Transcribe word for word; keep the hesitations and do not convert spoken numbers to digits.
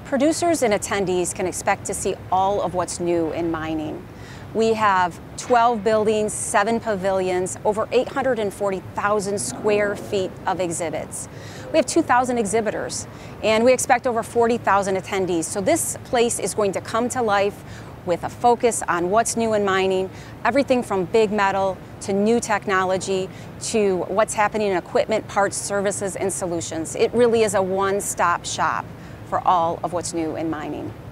Producers and attendees can expect to see all of what's new in mining. We have twelve buildings, seven pavilions, over eight hundred forty thousand square feet of exhibits. We have two thousand exhibitors, and we expect over forty thousand attendees. So this place is going to come to life with a focus on what's new in mining, everything from big metal to new technology to what's happening in equipment, parts, services, and solutions. It really is a one-stop shop for all of what's new in mining.